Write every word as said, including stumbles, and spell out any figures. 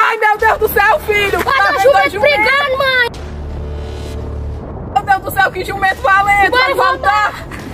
Ai, meu Deus do céu, filho! Olha o jumento brigando, mãe! Meu Deus do céu, que jumento valente! Bora Vai voltar! voltar.